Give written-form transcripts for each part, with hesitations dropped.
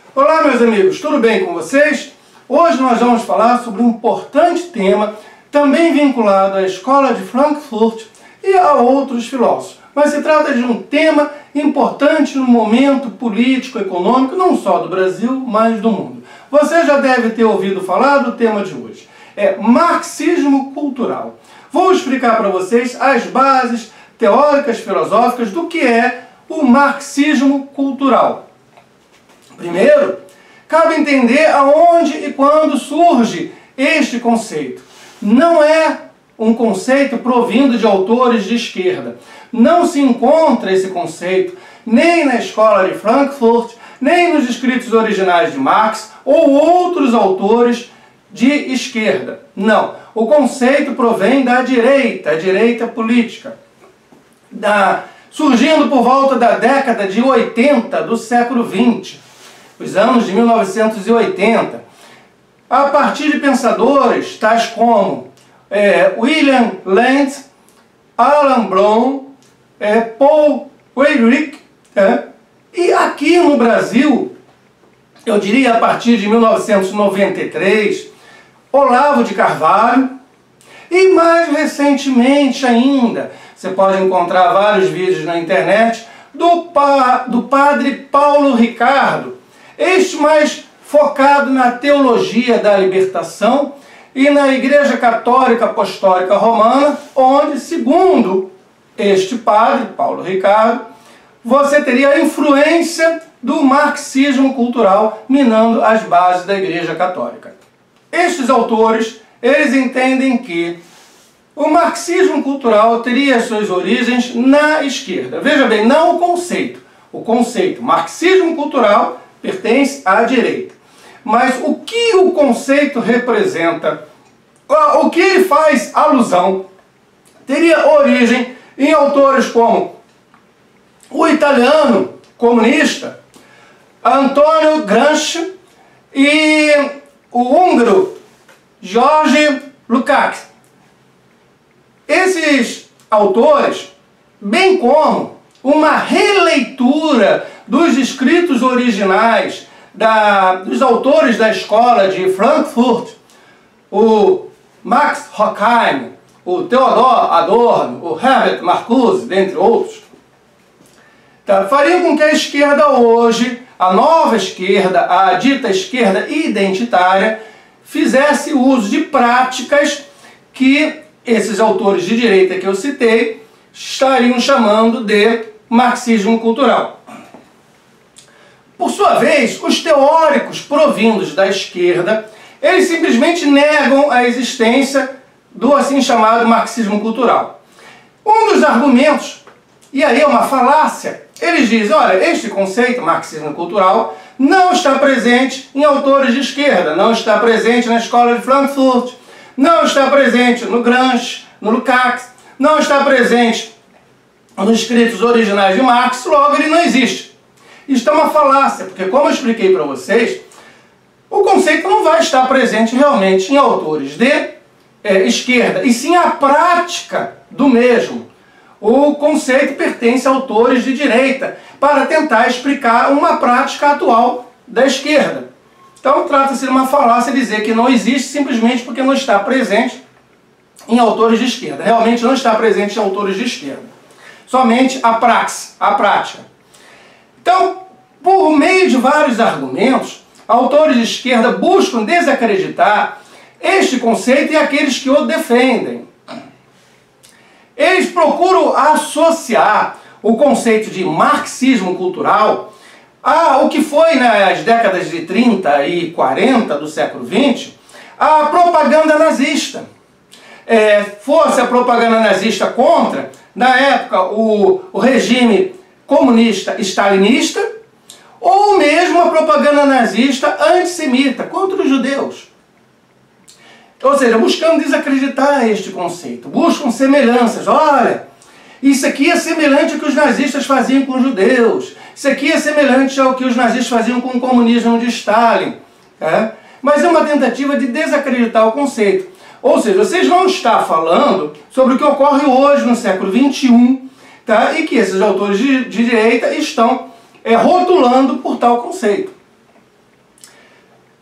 Olá, meus amigos, tudo bem com vocês? Hoje nós vamos falar sobre um importante tema, também vinculado à escola de Frankfurt e a outros filósofos. Mas se trata de um tema importante no momento político-econômico, não só do Brasil, mas do mundo. Você já deve ter ouvido falar do tema de hoje. É marxismo cultural. Vou explicar para vocês as bases teóricas filosóficas do que é o marxismo cultural. Primeiro, cabe entender aonde e quando surge este conceito. Não é um conceito provindo de autores de esquerda. Não se encontra esse conceito nem na escola de Frankfurt, nem nos escritos originais de Marx ou outros autores de esquerda. Não. O conceito provém da direita, a direita política. Surgindo por volta da década de 80 do século XX, os anos de 1980, a partir de pensadores tais como William Lent, Alan Bloom, Paul Weyrich, e aqui no Brasil, eu diria a partir de 1993, Olavo de Carvalho, e mais recentemente ainda, você pode encontrar vários vídeos na internet, do padre Paulo Ricardo, este mais focado na teologia da libertação e na Igreja Católica Apostólica Romana, onde, segundo este padre, Paulo Ricardo, você teria a influência do marxismo cultural minando as bases da Igreja Católica. Estes autores, eles entendem que o marxismo cultural teria suas origens na esquerda. Veja bem, não o conceito. O conceito marxismo cultural pertence à direita. Mas o que o conceito representa, o que ele faz alusão, teria origem em autores como o italiano comunista Antonio Gramsci e o húngaro George Lukács. Esses autores, bem como uma releitura dos escritos originais dos autores da escola de Frankfurt, o Max Horkheim, o Theodor Adorno, o Herbert Marcuse, dentre outros, fariam com que a esquerda hoje, a nova esquerda, a dita esquerda identitária, fizesse uso de práticas que esses autores de direita que eu citei estariam chamando de marxismo cultural. Por sua vez, os teóricos provindos da esquerda, eles simplesmente negam a existência do assim chamado marxismo cultural. Um dos argumentos, e aí é uma falácia, eles dizem, olha, este conceito, marxismo cultural, não está presente em autores de esquerda, não está presente na escola de Frankfurt, não está presente no Gramsci, no Lukács, não está presente nos escritos originais de Marx, logo ele não existe. Isso é uma falácia, porque como eu expliquei para vocês, o conceito não vai estar presente realmente em autores de esquerda, e sim a prática do mesmo. O conceito pertence a autores de direita, para tentar explicar uma prática atual da esquerda. Então trata-se de uma falácia dizer que não existe simplesmente porque não está presente em autores de esquerda. Realmente não está presente em autores de esquerda. Somente a praxis, a prática. Então, por meio de vários argumentos, autores de esquerda buscam desacreditar este conceito e aqueles que o defendem. Eles procuram associar o conceito de marxismo cultural ao que foi nas décadas de 30 e 40 do século XX, a propaganda nazista. Fosse a propaganda nazista contra, na época, o regime comunista stalinista, ou mesmo a propaganda nazista antissemita contra os judeus. Ou seja, buscando desacreditar este conceito, buscam semelhanças. Olha, isso aqui é semelhante ao que os nazistas faziam com os judeus, isso aqui é semelhante ao que os nazistas faziam com o comunismo de Stalin. Mas é uma tentativa de desacreditar o conceito. Ou seja, vocês não estão falando sobre o que ocorre hoje no século XXI, e que esses autores de direita estão rotulando por tal conceito.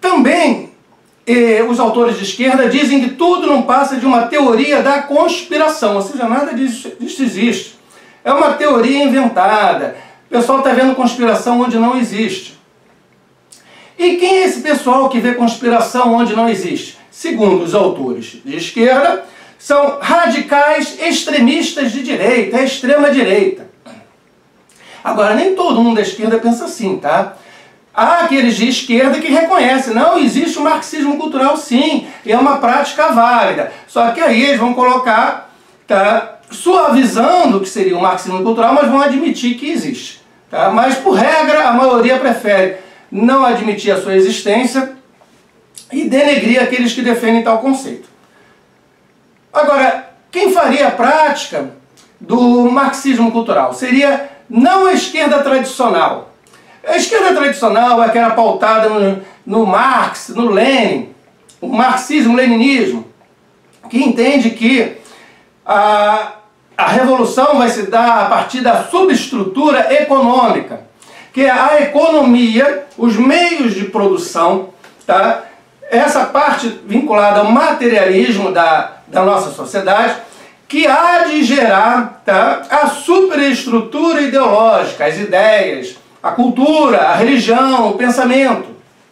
Também, os autores de esquerda dizem que tudo não passa de uma teoria da conspiração, ou seja, nada disso existe. É uma teoria inventada. O pessoal está vendo conspiração onde não existe. E quem é esse pessoal que vê conspiração onde não existe? Segundo os autores de esquerda, são radicais extremistas de direita, a extrema-direita. Agora, nem todo mundo da esquerda pensa assim, tá? Há aqueles de esquerda que reconhecem, não, existe o marxismo cultural sim, é uma prática válida. Só que aí eles vão colocar, tá, suavizando o que seria o marxismo cultural, mas vão admitir que existe. Tá? Mas, por regra, a maioria prefere não admitir a sua existência e denegrir aqueles que defendem tal conceito. Agora, quem faria a prática do marxismo cultural seria não a esquerda tradicional. A esquerda tradicional é aquela pautada no Marx, no Lenin, o marxismo-leninismo, que entende que a revolução vai se dar a partir da subestrutura econômica, que é a economia, os meios de produção, tá? Essa parte vinculada ao materialismo da nossa sociedade, que há de gerar, tá, a superestrutura ideológica, as ideias, a cultura, a religião, o pensamento.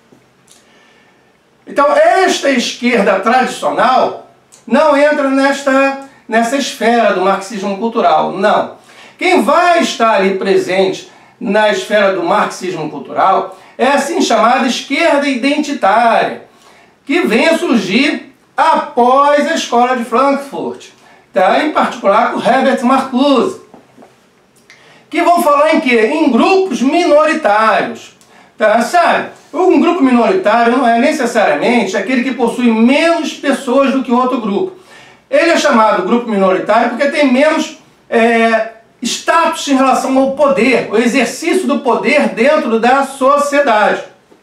Então, esta esquerda tradicional não entra nessa esfera do marxismo cultural, não. Quem vai estar ali presente na esfera do marxismo cultural é a assim chamada esquerda identitária, que vem a surgir após a escola de Frankfurt, tá? Em particular com Herbert Marcuse, que vão falar em quê? Em grupos minoritários. Tá? Sabe? Um grupo minoritário não é necessariamente aquele que possui menos pessoas do que outro grupo. Ele é chamado grupo minoritário porque tem menos status em relação ao poder, o exercício do poder dentro da sociedade.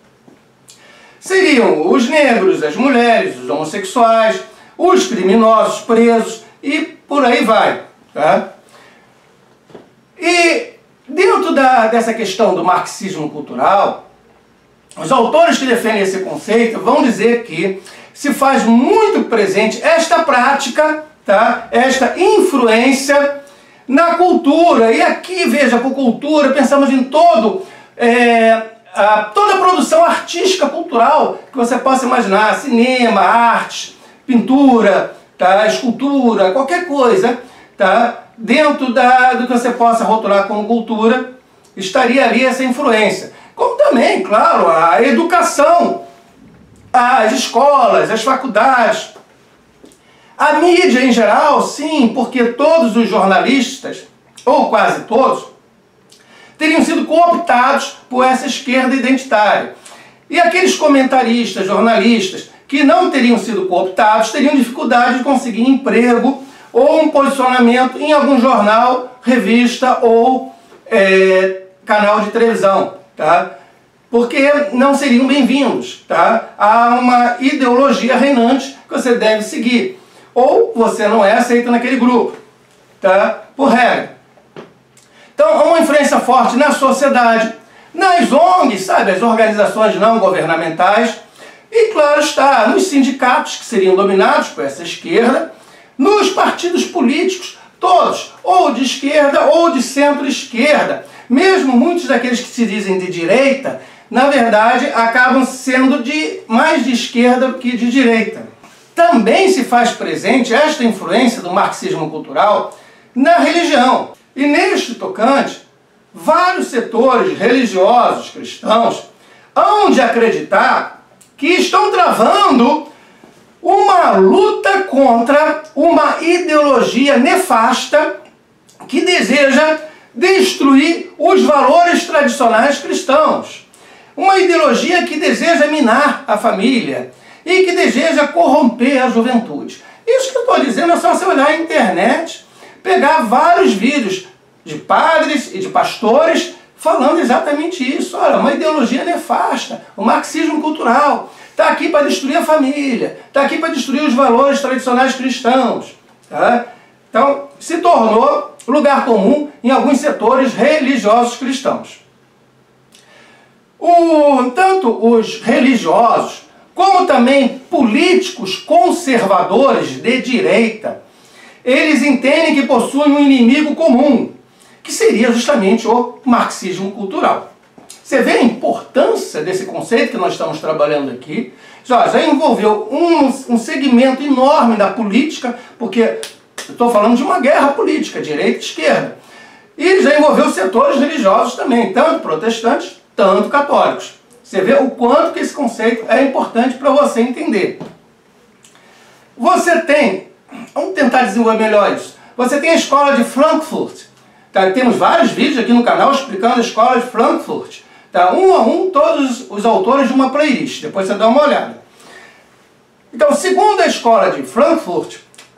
Seriam os negros, as mulheres, os homossexuais, os criminosos presos e por aí vai. Tá? E dentro dessa questão do marxismo cultural, os autores que defendem esse conceito vão dizer que se faz muito presente esta prática, tá? Esta influência na cultura. E aqui, veja, por cultura, pensamos em toda a produção artística cultural que você possa imaginar, cinema, arte, pintura, tá? Escultura, qualquer coisa, tá? Dentro do que você possa rotular como cultura, estaria ali essa influência. Como também, claro, a educação, as escolas, as faculdades, a mídia em geral, sim, porque todos os jornalistas, ou quase todos, teriam sido cooptados por essa esquerda identitária. E aqueles comentaristas, jornalistas, que não teriam sido cooptados, teriam dificuldade de conseguir emprego ou um posicionamento em algum jornal, revista ou canal de televisão, tá? Porque não seriam bem-vindos, tá? Há uma ideologia reinante que você deve seguir, ou você não é aceito naquele grupo, tá? Por regra. Então, há uma influência forte na sociedade, nas ONGs, sabe? As organizações não governamentais, e claro está, nos sindicatos que seriam dominados por essa esquerda, nos partidos políticos, todos, ou de esquerda ou de centro-esquerda. Mesmo muitos daqueles que se dizem de direita, na verdade, acabam sendo mais de esquerda do que de direita. Também se faz presente esta influência do marxismo cultural na religião. E neste tocante, vários setores religiosos cristãos hão de acreditar que estão travando uma luta contra uma ideologia nefasta que deseja destruir os valores tradicionais cristãos. Uma ideologia que deseja minar a família e que deseja corromper a juventude. Isso que eu estou dizendo é só você olhar na internet, pegar vários vídeos de padres e de pastores falando exatamente isso. Olha, uma ideologia nefasta, o marxismo cultural. Está aqui para destruir a família, está aqui para destruir os valores tradicionais cristãos. Tá? Então, se tornou lugar comum em alguns setores religiosos cristãos. Tanto os religiosos, como também políticos conservadores de direita, eles entendem que possuem um inimigo comum, que seria justamente o marxismo cultural. Você vê a importância desse conceito que nós estamos trabalhando aqui? Já envolveu um segmento enorme da política, porque estou falando de uma guerra política, direita e esquerda. E já envolveu setores religiosos também, tanto protestantes, tanto católicos. Você vê o quanto que esse conceito é importante para você entender. Você tem, vamos tentar desenvolver melhor isso. Você tem a escola de Frankfurt. Tá? Temos vários vídeos aqui no canal explicando a escola de Frankfurt. Tá? Um a um, todos os autores de uma playlist. Depois você dá uma olhada. Então, segundo a escola de Frankfurt,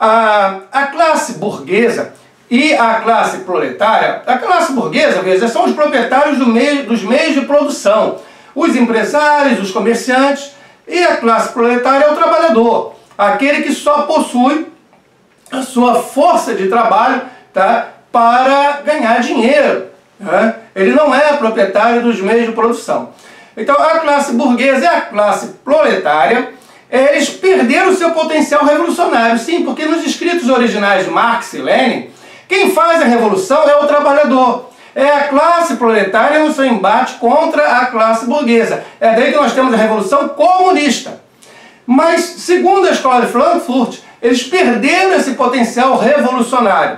a classe burguesa e a classe proletária, a classe burguesa, veja, são os proprietários dos meios de produção, os empresários, os comerciantes, e a classe proletária é o trabalhador, aquele que só possui a sua força de trabalho, tá, para ganhar dinheiro. Né? Ele não é proprietário dos meios de produção. Então a classe burguesa e a classe proletária, eles perderam o seu potencial revolucionário. Sim, porque nos escritos originais de Marx e Lenin, quem faz a revolução é o trabalhador. É a classe proletária no seu embate contra a classe burguesa. É daí que nós temos a revolução comunista. Mas, segundo a escola de Frankfurt, eles perderam esse potencial revolucionário.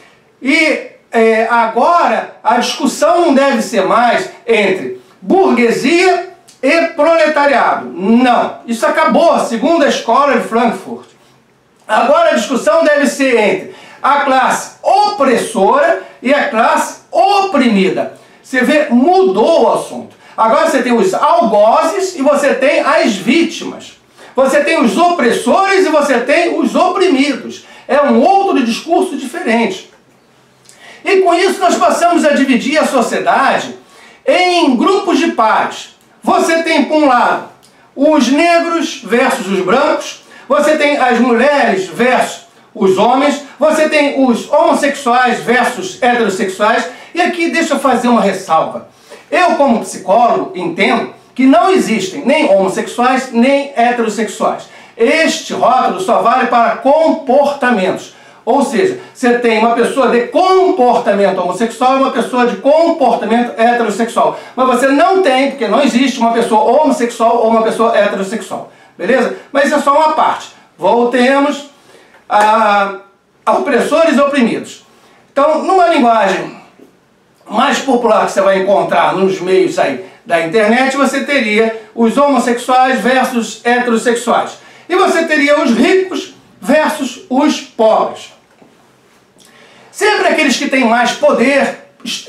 E agora a discussão não deve ser mais entre burguesia e proletariado. Não, isso acabou, segundo a escola de Frankfurt. Agora a discussão deve ser entre a classe opressora e a classe oprimida. Você vê, mudou o assunto. Agora você tem os algozes e você tem as vítimas. Você tem os opressores e você tem os oprimidos. É um outro discurso diferente. E com isso nós passamos a dividir a sociedade em grupos de pares. Você tem, por um lado, os negros versus os brancos. Você tem as mulheres versus os homens. Você tem os homossexuais versus heterossexuais. E aqui deixa eu fazer uma ressalva. Eu, como psicólogo, entendo que não existem nem homossexuais nem heterossexuais. Este rótulo só vale para comportamentos. Ou seja, você tem uma pessoa de comportamento homossexual e uma pessoa de comportamento heterossexual. Mas você não tem, porque não existe uma pessoa homossexual ou uma pessoa heterossexual. Beleza? Mas isso é só uma parte. Voltemos a opressores e oprimidos. Então, numa linguagem mais popular que você vai encontrar nos meios aí da internet, você teria os homossexuais versus heterossexuais. E você teria os ricos versus os pobres. Sempre aqueles que têm mais poder,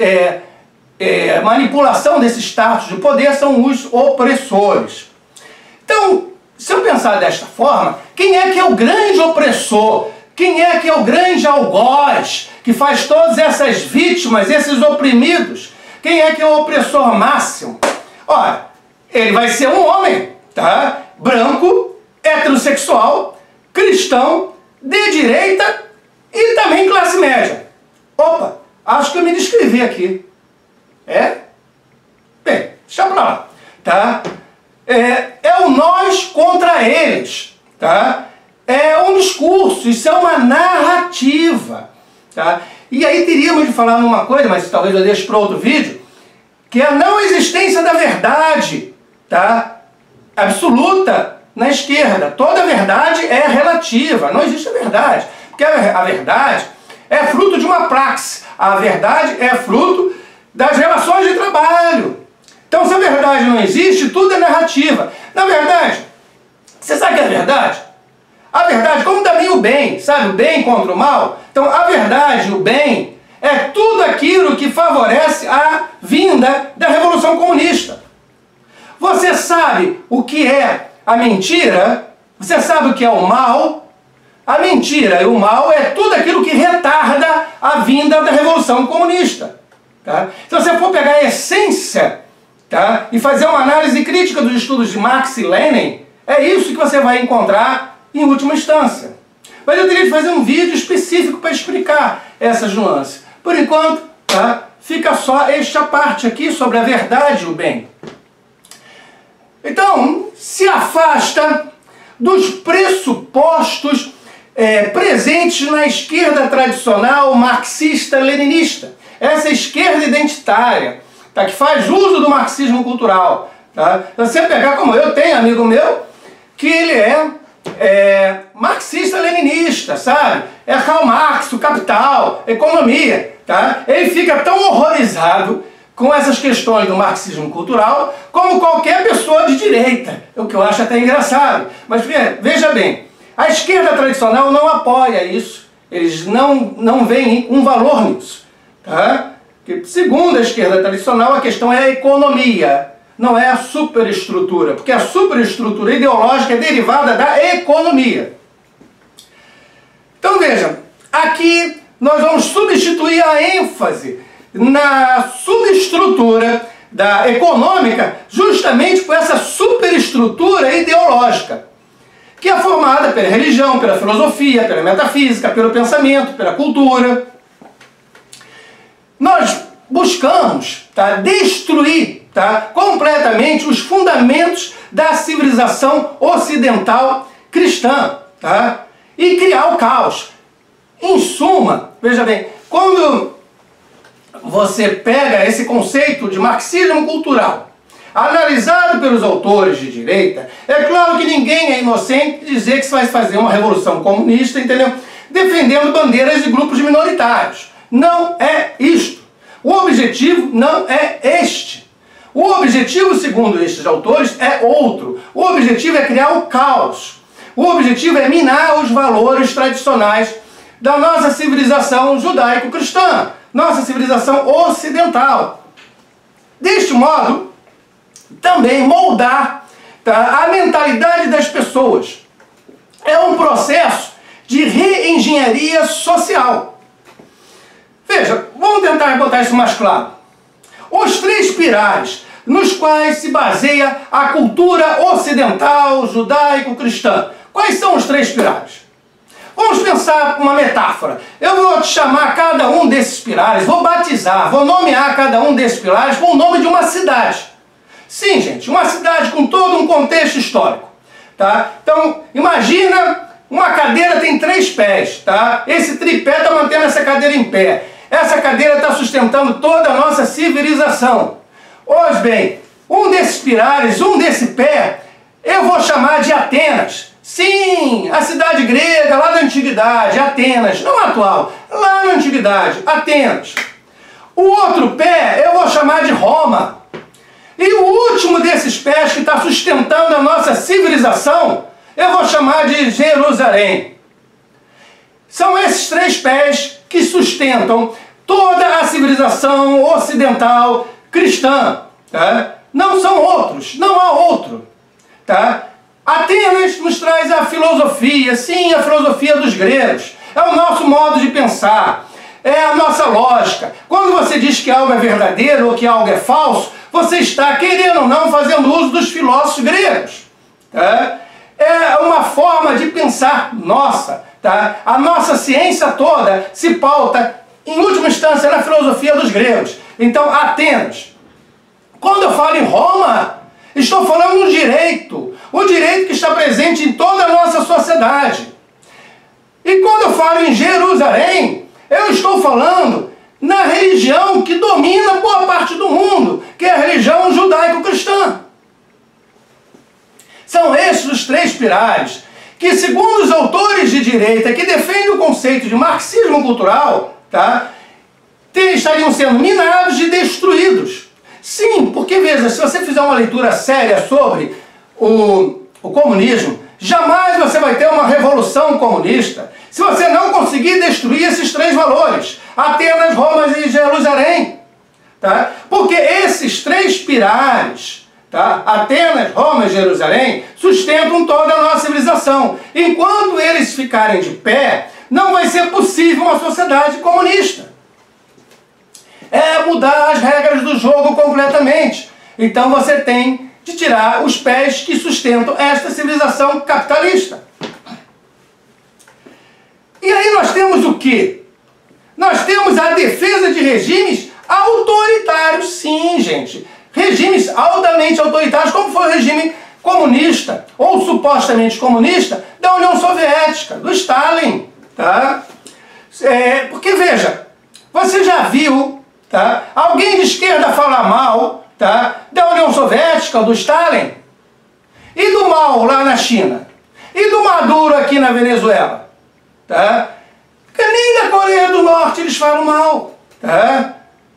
manipulação desse status de poder, são os opressores. Então, se eu pensar desta forma, quem é que é o grande opressor? Quem é que é o grande algoz que faz todas essas vítimas, esses oprimidos? Quem é que é o opressor máximo? Olha, ele vai ser um homem, tá? Branco, heterossexual, cristão, de direita e também classe média. Opa, acho que eu me descrevi aqui. Bem, deixa pra lá, tá? É o nós contra eles, tá? É um discurso, isso é uma narrativa, tá? E aí teríamos de falar numa coisa, mas talvez eu deixe para outro vídeo, que é a não existência da verdade, tá? Absoluta na esquerda. Toda verdade é relativa, não existe a verdade. Porque a verdade é fruto de uma praxe. A verdade é fruto das relações de trabalho. Então, se a verdade não existe, tudo é narrativa. Na verdade, você sabe o que é a verdade? A verdade, como também o bem, sabe? O bem contra o mal. Então, a verdade, o bem, é tudo aquilo que favorece a vinda da Revolução Comunista. Você sabe o que é a mentira? Você sabe o que é o mal? A mentira e o mal é tudo aquilo que retarda a vinda da Revolução Comunista. Tá? Então, se você for pegar a essência, tá, e fazer uma análise crítica dos estudos de Marx e Lenin, é isso que você vai encontrar em última instância. Mas eu teria que fazer um vídeo específico para explicar essas nuances. Por enquanto, tá, fica só esta parte aqui sobre a verdade e o bem. Então, se afasta dos pressupostos presentes na esquerda tradicional marxista-leninista. Essa esquerda identitária, tá, que faz uso do marxismo cultural. Tá? Você pegar como eu tenho amigo meu que ele é marxista-leninista, sabe? É Karl Marx, o Capital, economia. Tá? Ele fica tão horrorizado com essas questões do marxismo cultural como qualquer pessoa de direita, o que eu acho até engraçado. Mas veja bem, a esquerda tradicional não apoia isso, eles não veem um valor nisso. Tá? Porque, segundo a esquerda tradicional, a questão é a economia, não é a superestrutura, porque a superestrutura ideológica é derivada da economia. Então veja, aqui nós vamos substituir a ênfase na subestrutura da econômica justamente por essa superestrutura ideológica, que é formada pela religião, pela filosofia, pela metafísica, pelo pensamento, pela cultura. Nós buscamos, tá, destruir, tá, completamente os fundamentos da civilização ocidental cristã, tá, e criar o caos. Em suma, veja bem, quando você pega esse conceito de marxismo cultural, analisado pelos autores de direita, é claro que ninguém é inocente de dizer que se vai fazer uma revolução comunista, entendeu? Defendendo bandeiras de grupos minoritários. Não é isto. O objetivo não é este. O objetivo, segundo estes autores, é outro. O objetivo é criar o caos. O objetivo é minar os valores tradicionais da nossa civilização judaico-cristã, nossa civilização ocidental. Deste modo, também moldar, tá, a mentalidade das pessoas. É um processo de reengenharia social. Veja, vamos tentar botar isso mais claro. Os três pilares nos quais se baseia a cultura ocidental judaico-cristã. Quais são os três pilares? Vamos pensar uma metáfora. Eu vou te chamar cada um desses pilares, vou batizar, vou nomear cada um desses pilares com o nome de uma cidade. Sim, gente, uma cidade com todo um contexto histórico. Tá? Então, imagina, uma cadeira tem 3 pés. Tá? Esse tripé está mantendo essa cadeira em pé. Essa cadeira está sustentando toda a nossa civilização. Pois bem, um desses pilares, um desse pé, eu vou chamar de Atenas. Sim, a cidade grega, lá da antiguidade, Atenas, não atual, lá na antiguidade, Atenas. O outro pé eu vou chamar de Roma. E o último desses pés que está sustentando a nossa civilização, eu vou chamar de Jerusalém. São esses 3 pés que sustentam toda a civilização ocidental cristã. Tá? Não são outros, não há outro. Tá? Atenas nos traz a filosofia, sim, a filosofia dos gregos. É o nosso modo de pensar, é a nossa lógica. Quando você diz que algo é verdadeiro ou que algo é falso, você está, querendo ou não, fazendo uso dos filósofos gregos. Tá? É uma forma de pensar nossa. Tá? A nossa ciência toda se pauta, em última instância, na filosofia dos gregos. Então, Atenas. Quando eu falo em Roma, estou falando no direito. O direito que está presente em toda a nossa sociedade. E quando eu falo em Jerusalém, eu estou falando na religião que domina boa parte do mundo, que é a religião judaico-cristã. São esses os 3 pilares que, segundo os autores de direita que defendem o conceito de marxismo cultural, tá, estariam sendo minados e destruídos. Sim, porque veja, se você fizer uma leitura séria sobre o comunismo, jamais você vai ter uma revolução comunista se você não conseguir destruir esses 3 valores, Atenas, Roma e Jerusalém. Tá? Porque esses 3 pilares, tá, Atenas, Roma e Jerusalém, sustentam toda a nossa civilização. Enquanto eles ficarem de pé, não vai ser possível uma sociedade comunista. É mudar as regras do jogo completamente. Então você tem de tirar os pés que sustentam esta civilização capitalista. E aí nós temos o quê? Nós temos a defesa de regimes autoritários, sim, gente. regimes altamente autoritários, como foi o regime comunista, ou supostamente comunista, da União Soviética, do Stalin. Tá? Porque, veja, você já viu, tá, alguém de esquerda falar mal, tá, da União Soviética, do Stalin? E do Mao lá na China? E do Maduro aqui na Venezuela? Tá? Porque nem da Coreia do Norte eles falam mal. Tá?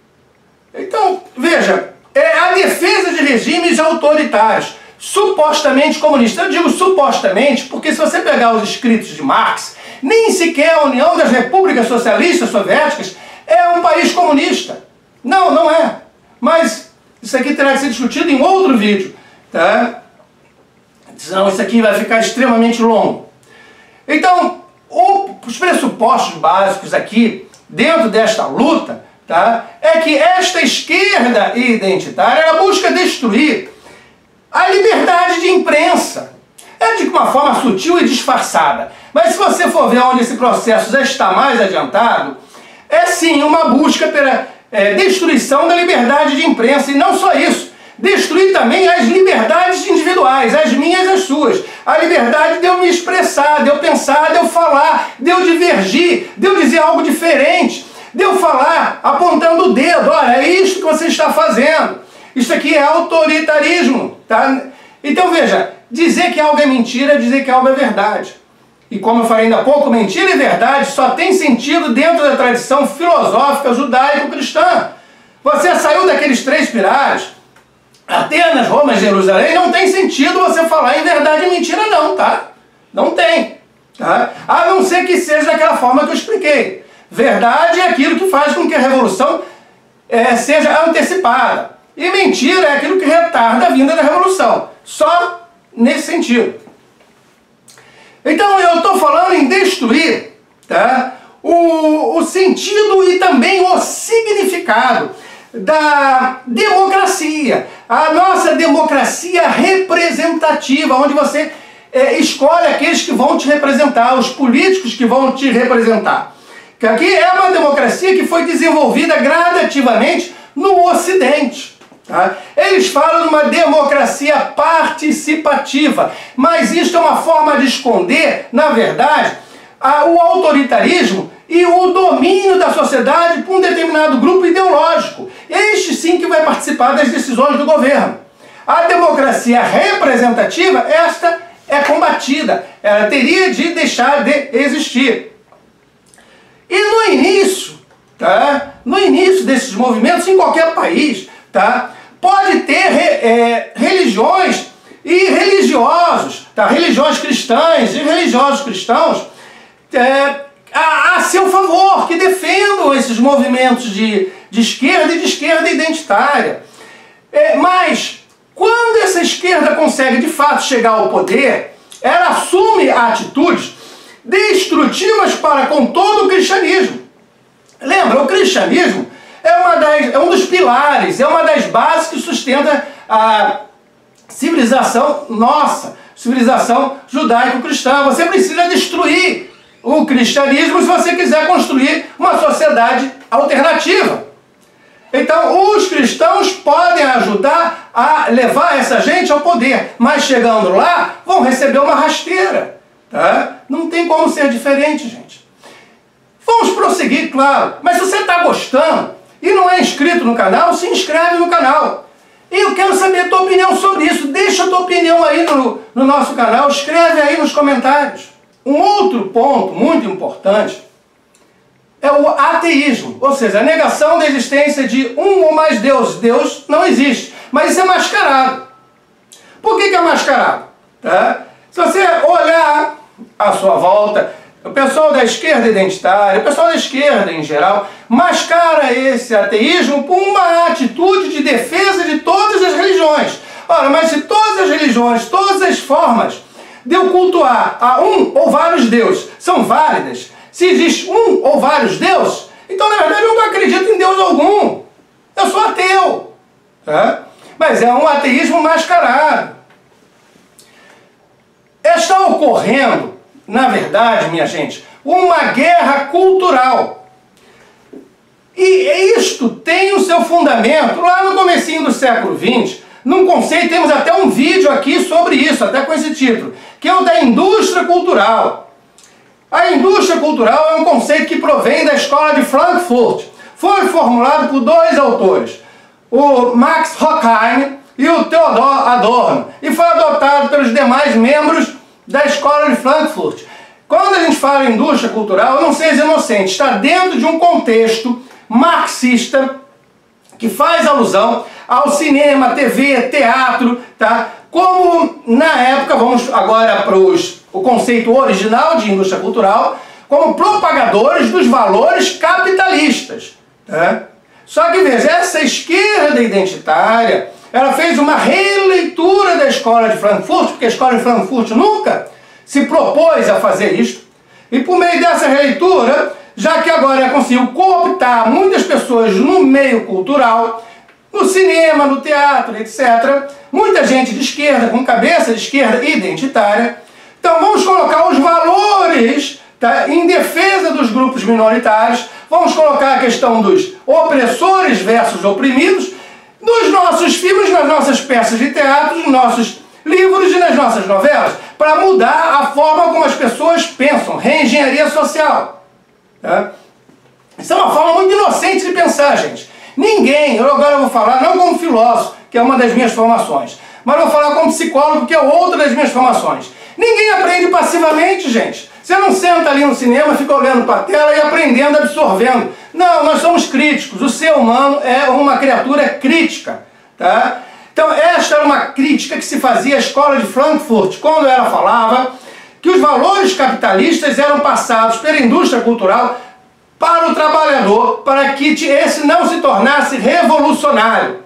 Então, veja, a defesa de regimes autoritários, supostamente comunistas. Eu digo supostamente porque se você pegar os escritos de Marx, nem sequer a União das Repúblicas Socialistas Soviéticas é um país comunista. Não, não é. Mas isso aqui terá que ser discutido em outro vídeo. Tá? Senão isso aqui vai ficar extremamente longo. Então, os pressupostos básicos aqui, dentro desta luta, tá, é que esta esquerda identitária ela busca destruir a liberdade de imprensa. É de uma forma sutil e disfarçada. Mas se você for ver onde esse processo já está mais adiantado, é sim uma busca pela destruição da liberdade de imprensa. E não só isso, destruir também as liberdades individuais, as minhas e as suas. A liberdade de eu me expressar, de eu pensar, de eu falar, de eu divergir, de eu dizer algo diferente, de eu falar apontando o dedo. Olha, é isso que você está fazendo. Isso aqui é autoritarismo. Tá? Então veja, dizer que algo é mentira é dizer que algo é verdade. E como eu falei ainda há pouco, mentira e verdade só tem sentido dentro da tradição filosófica judaico-cristã. Você saiu daqueles 3 pilares, Atenas, Roma e Jerusalém, não tem sentido você falar em verdade e mentira não, tá? Não tem. Tá? A não ser que seja daquela forma que eu expliquei. Verdade é aquilo que faz com que a revolução seja antecipada. E mentira é aquilo que retarda a vinda da revolução. Só nesse sentido. Então eu estou falando em destruir, tá, o sentido e também o significado da democracia. A nossa democracia representativa, onde você escolhe aqueles que vão te representar, os políticos que vão te representar. Que aqui é uma democracia que foi desenvolvida gradativamente no Ocidente. Tá? Eles falam de uma democracia participativa, mas isto é uma forma de esconder, na verdade, o autoritarismo e o domínio da sociedade por um determinado grupo ideológico. Este sim que vai participar das decisões do governo. A democracia representativa, esta é combatida, ela teria de deixar de existir. E no início, tá? No início desses movimentos, em qualquer país, tá? Pode ter religiões e religiosos, tá? Religiões cristãs e religiosos cristãos a seu favor, que defendam esses movimentos de esquerda e de esquerda identitária. Mas, quando essa esquerda consegue de fato chegar ao poder, ela assume atitudes destrutivas para com todo o cristianismo. Lembra, o cristianismo é um dos pilares, é uma das bases que sustenta a civilização nossa, civilização judaico-cristã. Você precisa destruir o cristianismo se você quiser construir uma sociedade alternativa. Então, os cristãos podem ajudar a levar essa gente ao poder, mas chegando lá, vão receber uma rasteira. Tá? Não tem como ser diferente, gente. Vamos prosseguir, claro, mas se você está gostando e não é inscrito no canal, se inscreve no canal. E eu quero saber a tua opinião sobre isso. Deixa a tua opinião aí no nosso canal, escreve aí nos comentários. Um outro ponto muito importante é o ateísmo, ou seja, a negação da existência de um ou mais deuses. Deus não existe, mas isso é mascarado. Por que é mascarado? Tá? Se você olhar à sua volta, o pessoal da esquerda identitária, o pessoal da esquerda em geral, mascara esse ateísmo por uma atitude de defesa de todas as religiões. Ora, mas se todas as religiões, todas as formas de eu cultuar a um ou vários deuses são válidas, se existe um ou vários deuses, então na verdade eu não acredito em Deus algum. Eu sou ateu. Tá? Mas é um ateísmo mascarado. Está ocorrendo, na verdade, minha gente, uma guerra cultural. E isto tem o seu fundamento lá no comecinho do século XX, num conceito, temos até um vídeo aqui sobre isso, até com esse título, que é o da indústria cultural. A indústria cultural é um conceito que provém da escola de Frankfurt. Foi formulado por dois autores, o Max Horkheim e o Theodor Adorno, e foi adotado pelos demais membros da escola de Frankfurt. Quando a gente fala em indústria cultural, não seja inocente, está dentro de um contexto marxista que faz alusão ao cinema, TV, teatro, tá? Como na época, vamos agora para o conceito original de indústria cultural, como propagadores dos valores capitalistas. Tá? Só que veja, essa esquerda identitária, ela fez uma releitura da escola de Frankfurt, porque a escola de Frankfurt nunca se propôs a fazer isto, e por meio dessa releitura, já que agora ela conseguiu cooptar muitas pessoas no meio cultural, no cinema, no teatro, etc., muita gente de esquerda, com cabeça de esquerda identitária. Então vamos colocar os valores, tá, em defesa dos grupos minoritários, vamos colocar a questão dos opressores versus oprimidos, nos nossos filmes, nas nossas peças de teatro, nos nossos livros e nas nossas novelas, para mudar a forma como as pessoas pensam, reengenharia social. Tá? Isso é uma forma muito inocente de pensar, gente. Ninguém, eu agora vou falar não como filósofo, que é uma das minhas formações, mas vou falar como psicólogo, que é outra das minhas formações. Ninguém aprende passivamente, gente. Você não senta ali no cinema, fica olhando para a tela e aprendendo, absorvendo. Não, nós somos críticos. O ser humano é uma criatura crítica. Tá? Então esta era uma crítica que se fazia à escola de Frankfurt, quando ela falava que os valores capitalistas eram passados pela indústria cultural para o trabalhador, para que esse não se tornasse revolucionário.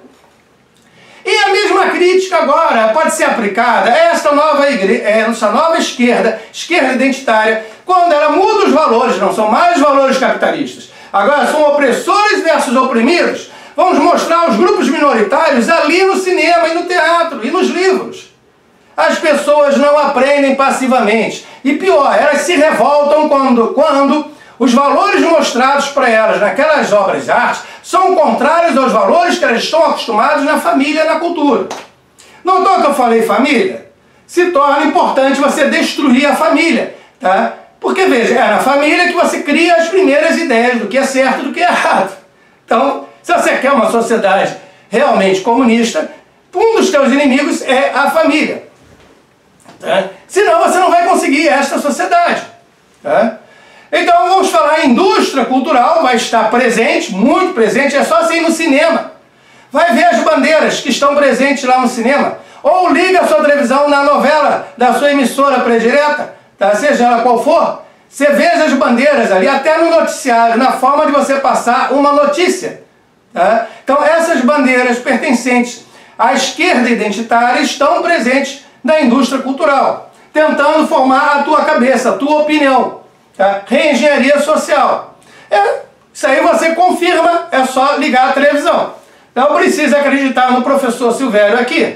E a mesma crítica agora pode ser aplicada a essa nova esquerda identitária, quando ela muda os valores, não são mais valores capitalistas. Agora são opressores versus oprimidos. Vamos mostrar os grupos minoritários ali no cinema e no teatro e nos livros. As pessoas não aprendem passivamente. E pior, elas se revoltam quando os valores mostrados para elas naquelas obras de arte são contrários aos valores que elas estão acostumadas na família e na cultura. Notou que eu falei família? Se torna importante você destruir a família, tá? Porque, veja, é na família que você cria as primeiras ideias do que é certo e do que é errado. Então, se você quer uma sociedade realmente comunista, um dos seus inimigos é a família. Tá? Senão você não vai conseguir esta sociedade. Tá? Então vamos falar em indústria cultural, vai estar presente, muito presente, é só você ir no cinema. Vai ver as bandeiras que estão presentes lá no cinema. Ou liga a sua televisão na novela da sua emissora predileta, tá? Seja ela qual for, você veja as bandeiras ali, até no noticiário, na forma de você passar uma notícia. Tá? Então essas bandeiras pertencentes à esquerda identitária estão presentes na indústria cultural, tentando formar a tua cabeça, a tua opinião. Tá? Reengenharia social. Isso aí você confirma, é só ligar a televisão. Não precisa acreditar no professor Silvério aqui.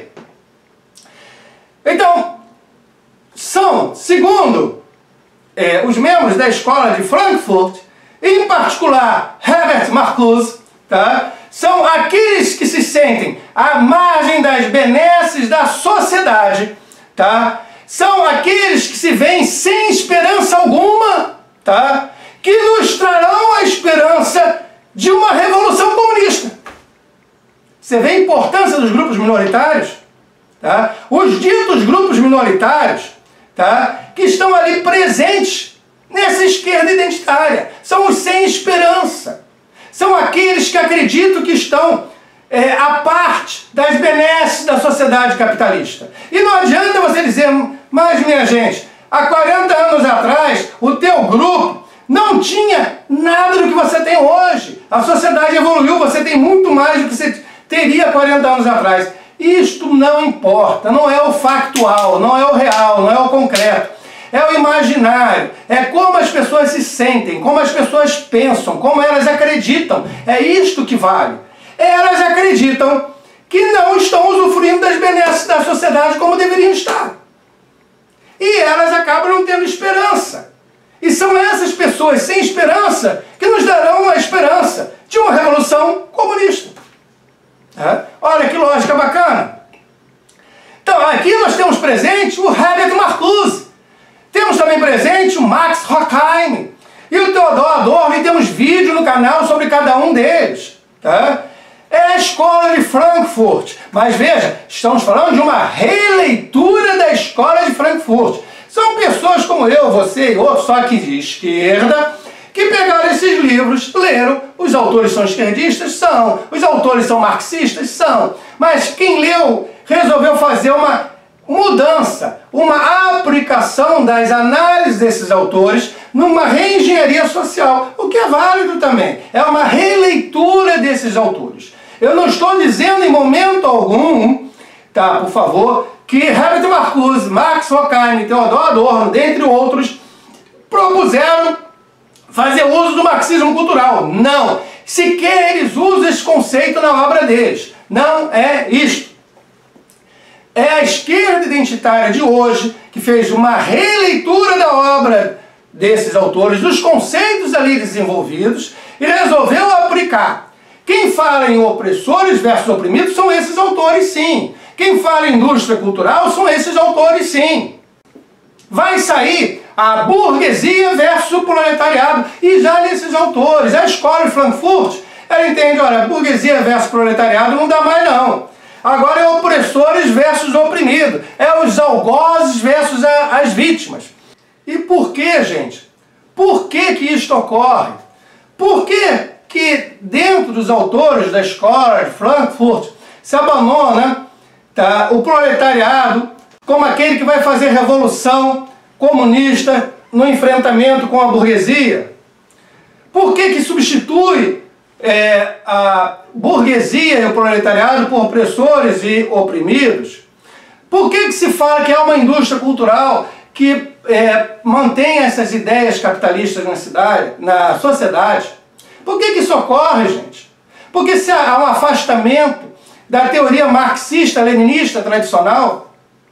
Então, são, segundo os membros da escola de Frankfurt, em particular Herbert Marcuse, tá? São aqueles que se sentem à margem das benesses da sociedade, tá? São aqueles que se veem sem esperança alguma, tá? Que nos trarão a esperança de uma revolução comunista. Você vê a importância dos grupos minoritários? Tá? Os ditos grupos minoritários, tá? Que estão ali presentes nessa esquerda identitária. São os sem esperança. São aqueles que acreditam que estão à parte das benesses da sociedade capitalista. E não adianta você dizer, mas minha gente, há 40 anos atrás, o teu grupo não tinha nada do que você tem hoje. A sociedade evoluiu, você tem muito mais do que você teria 40 anos atrás. Isto não importa, não é o factual, não é o real, não é o concreto. É o imaginário, é como as pessoas se sentem, como as pessoas pensam, como elas acreditam. É isto que vale. Elas acreditam que não estão usufruindo das benesses da sociedade como deveriam estar. E elas acabam não tendo esperança. E são essas pessoas sem esperança que nos darão a esperança de uma revolução comunista. Olha que lógica bacana. Então, aqui nós temos presente o Herbert Marcuse. Temos também presente o Max Horkheim e o Theodor Adorno, e temos vídeo no canal sobre cada um deles. É a escola de Frankfurt. Mas veja, estamos falando de uma releitura da escola de Frankfurt. São pessoas como eu, você e outros, só que de esquerda, que pegaram esses livros, leram. Os autores são esquerdistas? São. Os autores são marxistas? São. Mas quem leu resolveu fazer uma mudança, uma aplicação das análises desses autores numa reengenharia social, o que é válido também. É uma releitura desses autores. Eu não estou dizendo em momento algum, tá, por favor, que Herbert Marcuse, Max Horkheim e Theodor Adorno, dentre outros, propuseram fazer uso do marxismo cultural. Não. Sequer eles usam esse conceito na obra deles. Não é isto. É a esquerda identitária de hoje que fez uma releitura da obra desses autores, dos conceitos ali desenvolvidos, e resolveu aplicar. Quem fala em opressores versus oprimidos são esses autores, sim. Quem fala em indústria cultural são esses autores, sim. Vai sair a burguesia versus o proletariado, e já nesses autores, a escola de Frankfurt, ela entende, olha, burguesia versus proletariado não dá mais não. Agora é opressores versus oprimidos. É os algozes versus as vítimas. E por que, gente? Por que isto ocorre? Por que dentro dos autores da escola de Frankfurt se abandona, tá, o proletariado como aquele que vai fazer revolução comunista no enfrentamento com a burguesia? Por que substitui a burguesia e o proletariado por opressores e oprimidos? Por que se fala que há uma indústria cultural que mantém essas ideias capitalistas na sociedade? Por que isso ocorre, gente? Porque se há um afastamento da teoria marxista-leninista tradicional,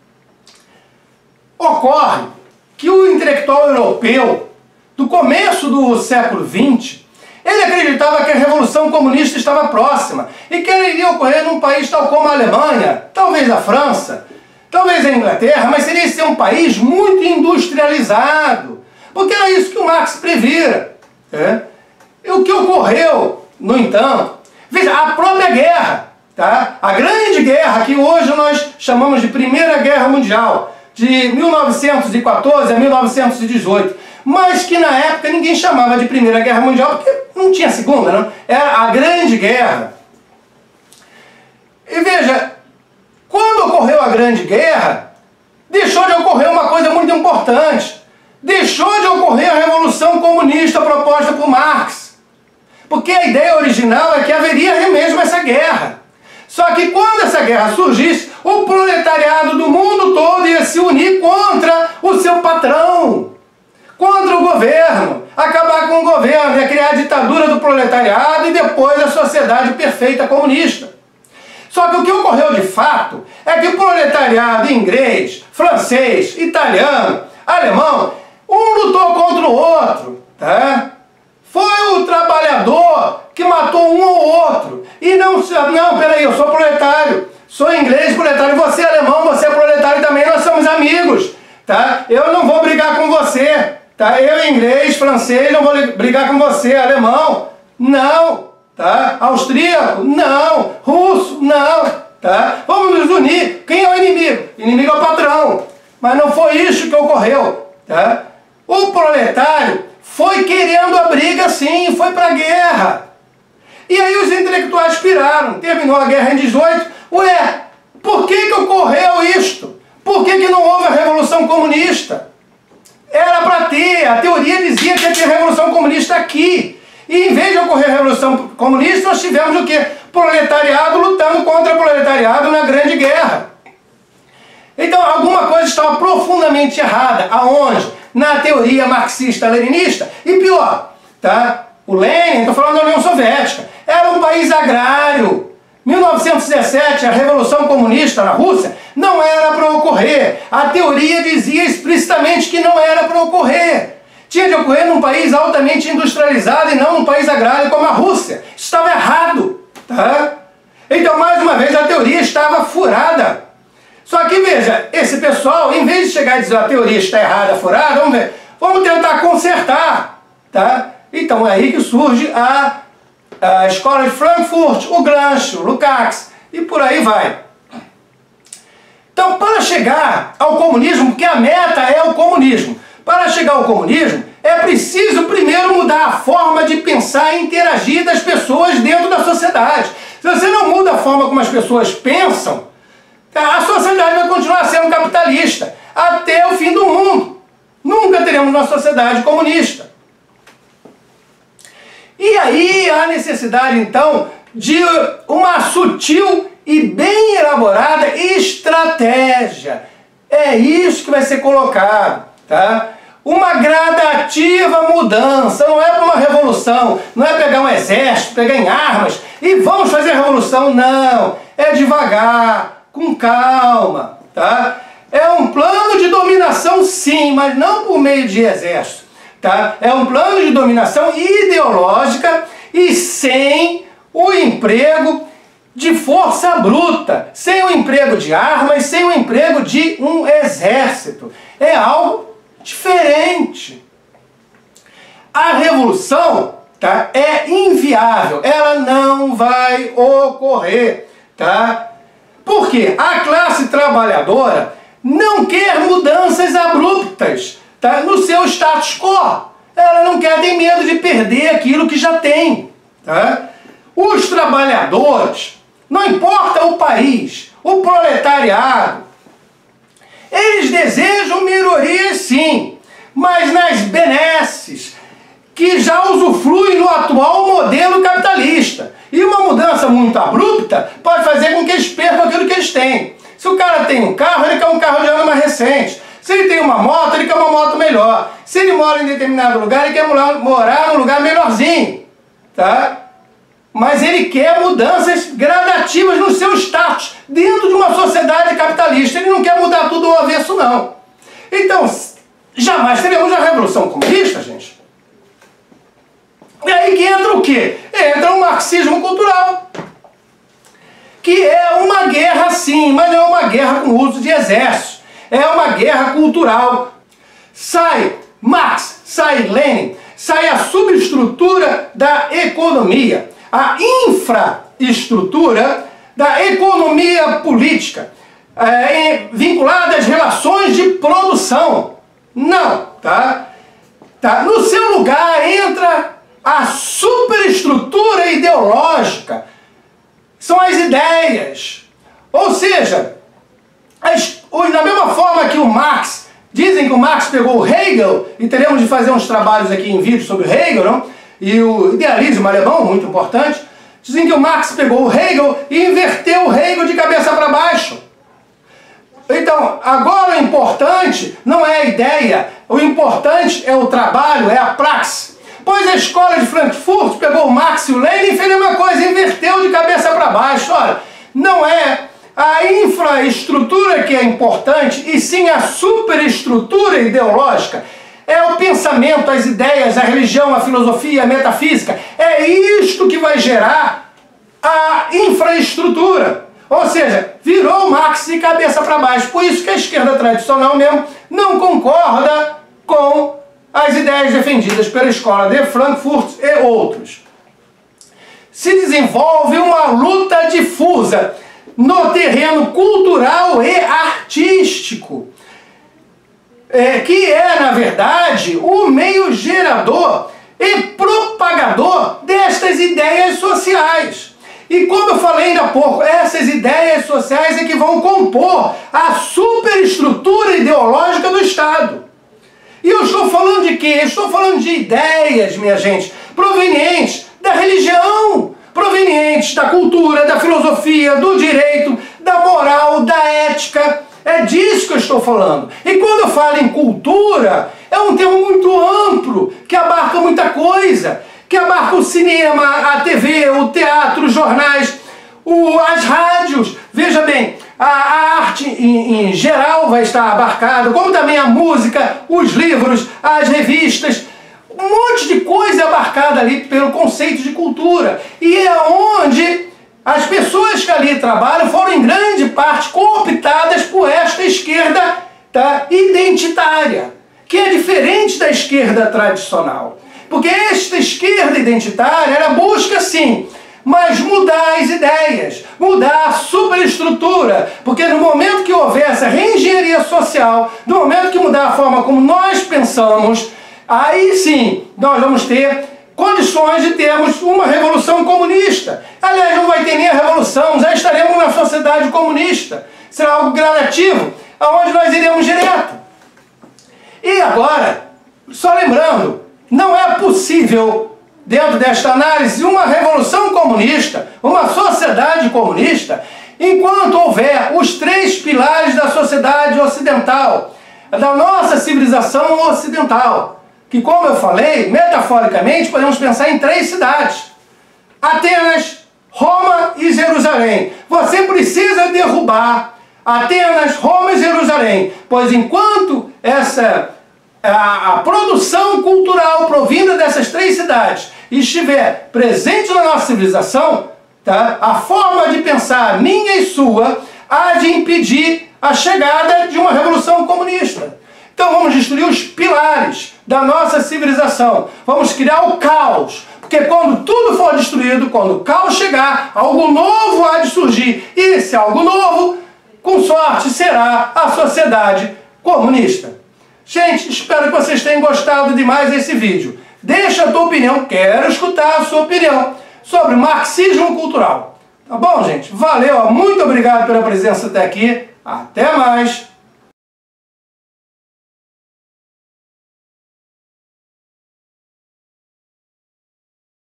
ocorre que o intelectual europeu do começo do século XX, ele acreditava que a Revolução Comunista estava próxima e que ela iria ocorrer num país tal como a Alemanha, talvez a França, talvez a Inglaterra, mas seria ser um país muito industrializado, porque era isso que o Marx previra. E o que ocorreu, no entanto, veja, a própria guerra, tá? A grande guerra que hoje nós chamamos de Primeira Guerra Mundial, de 1914 a 1918, mas que na época ninguém chamava de Primeira Guerra Mundial, porque não tinha segunda, não? Era a Grande Guerra. E veja, quando ocorreu a Grande Guerra, deixou de ocorrer uma coisa muito importante. Deixou de ocorrer a Revolução Comunista proposta por Marx. Porque a ideia original é que haveria mesmo essa guerra. Só que quando essa guerra surgisse, o proletariado do mundo todo ia se unir contra o seu patrão, contra o governo, acabar com o governo, ia criar a ditadura do proletariado e depois a sociedade perfeita comunista. Só que o que ocorreu de fato é que o proletariado inglês, francês, italiano, alemão, um lutou contra o outro, tá? Foi o trabalhador que matou um ou outro. E não, peraí, eu sou proletário, sou inglês proletário, você é alemão, você é proletário também, nós somos amigos, tá? Eu não vou brigar com você, tá? Eu inglês, francês, não vou brigar com você, alemão, não, tá? Austríaco, não, russo, não, tá? Vamos nos unir. Quem é o inimigo? O inimigo é o patrão. Mas não foi isso que ocorreu, tá? O proletário foi querendo a briga sim, foi para a guerra. E aí os intelectuais piraram, terminou a guerra em 18. Ué, por que ocorreu isto? Por que não houve a Revolução Comunista? Era para ter, a teoria dizia que ia ter a Revolução Comunista aqui. E em vez de ocorrer a Revolução Comunista, nós tivemos o quê? Proletariado lutando contra o proletariado na Grande Guerra. Então alguma coisa estava profundamente errada. Aonde? Na teoria marxista-leninista. E pior, tá? O Lenin, estou falando da União Soviética, era um país agrário. 1917, a Revolução Comunista na Rússia, não era para ocorrer. A teoria dizia explicitamente que não era para ocorrer. Tinha de ocorrer num país altamente industrializado e não num país agrário como a Rússia. estava errado, tá? Então, mais uma vez, a teoria estava furada. Só que, veja, esse pessoal, em vez de chegar e dizer a teoria está errada, furada, vamos ver, vamos tentar consertar, tá? Então, é aí que surge a escola de Frankfurt, o Gramsci, o Lukács, e por aí vai. Então, para chegar ao comunismo, porque a meta é o comunismo, para chegar ao comunismo, é preciso primeiro mudar a forma de pensar e interagir das pessoas dentro da sociedade. Se você não muda a forma como as pessoas pensam, a sociedade vai continuar sendo capitalista até o fim do mundo. Nunca teremos uma sociedade comunista. E aí há necessidade, então, de uma sutil e bem elaborada estratégia. É isso que vai ser colocado, tá? Uma gradativa mudança, não é para uma revolução, não é pegar um exército, pegar em armas e vamos fazer a revolução, não. É devagar, com calma, tá? É um plano de dominação, sim, mas não por meio de exército, tá? É um plano de dominação ideológica e sem o emprego de força bruta, sem o emprego de armas, sem o emprego de um exército. É algo diferente. A revolução, tá, é inviável, ela não vai ocorrer, tá? Porque a classe trabalhadora não quer mudanças abruptas, tá, no seu status quo. Ela não quer, tem medo de perder aquilo que já tem, tá? Os trabalhadores, não importa o país, o proletariado, eles desejam melhorias sim, mas nas benesses que já usufruem no atual modelo capitalista. E uma mudança muito abrupta pode fazer com que eles percam aquilo que eles têm. Se o cara tem um carro, ele quer um carro de ano mais recente. Se ele tem uma moto, ele quer uma moto melhor. Se ele mora em determinado lugar, ele quer morar num lugar melhorzinho, tá? Mas ele quer mudanças gradativas no seu status, dentro de uma sociedade capitalista. Ele não quer mudar tudo ao avesso, não. Então, jamais teremos a Revolução Comunista, gente. E aí que entra o quê? Entra o marxismo cultural, que é uma guerra sim, mas não é uma guerra com uso de exército. É uma guerra cultural. Sai Marx, sai Lenin, sai a subestrutura da economia, a infraestrutura da economia política, vinculada às relações de produção. Não, tá? No seu lugar entra a superestrutura ideológica, são as ideias. Ou seja, da mesma forma que o Marx, dizem que o Marx pegou o Hegel, e teremos de fazer uns trabalhos aqui em vídeo sobre o Hegel, não? E o idealismo alemão, muito importante, dizem que o Marx pegou o Hegel e inverteu o Hegel de cabeça para baixo. Então, agora o importante não é a ideia, o importante é o trabalho, é a praxe. Pois a escola de Frankfurt pegou o Marx e o Lenin e fez a mesma coisa, inverteu de cabeça para baixo. Olha, não é a infraestrutura que é importante, e sim a superestrutura ideológica. É o pensamento, as ideias, a religião, a filosofia, a metafísica. É isto que vai gerar a infraestrutura. Ou seja, virou Marx de cabeça para baixo. Por isso que a esquerda tradicional mesmo não concorda com as ideias defendidas pela escola de Frankfurt e outros. Se desenvolve uma luta difusa no terreno cultural e artístico, que é, na verdade, o meio gerador e propagador destas ideias sociais. E como eu falei ainda há pouco, essas ideias sociais é que vão compor a superestrutura ideológica do Estado. E eu estou falando de quê? Eu estou falando de ideias, minha gente, provenientes da religião, provenientes da cultura, da filosofia, do direito, da moral, da ética. É disso que eu estou falando. E quando eu falo em cultura, é um termo muito amplo, que abarca muita coisa, que abarca o cinema, a TV, o teatro, os jornais, as rádios. Veja bem, a arte em geral vai estar abarcada, como também a música, os livros, as revistas, um monte de coisa abarcada ali pelo conceito de cultura. E é onde as pessoas que ali trabalham foram em grande parte cooptadas por esta esquerda, tá, identitária, que é diferente da esquerda tradicional. Porque esta esquerda identitária, ela busca sim, mas mudar as ideias, mudar a superestrutura, porque no momento que houver essa reengenharia social, no momento que mudar a forma como nós pensamos, aí sim nós vamos ter condições de termos uma revolução comunista. Aliás, não vai ter nem a revolução, já estaremos numa sociedade comunista. Será algo gradativo, aonde nós iremos direto. E agora, só lembrando, não é possível, dentro desta análise, uma revolução comunista, uma sociedade comunista, enquanto houver os três pilares da sociedade ocidental, da nossa civilização ocidental, que, como eu falei, metaforicamente, podemos pensar em três cidades: Atenas, Roma e Jerusalém. Você precisa derrubar Atenas, Roma e Jerusalém, pois enquanto a produção cultural provinda dessas três cidades estiver presente na nossa civilização, tá, a forma de pensar minha e sua há de impedir a chegada de uma revolução comunista. Então vamos destruir os pilares da nossa civilização, vamos criar o caos, porque quando tudo for destruído, quando o caos chegar, algo novo há de surgir, e esse algo novo, com sorte, será a sociedade comunista. Gente, espero que vocês tenham gostado demais desse vídeo. Deixa a tua opinião, quero escutar a sua opinião sobre marxismo cultural. Tá bom, gente? Valeu, muito obrigado pela presença até aqui. Até mais!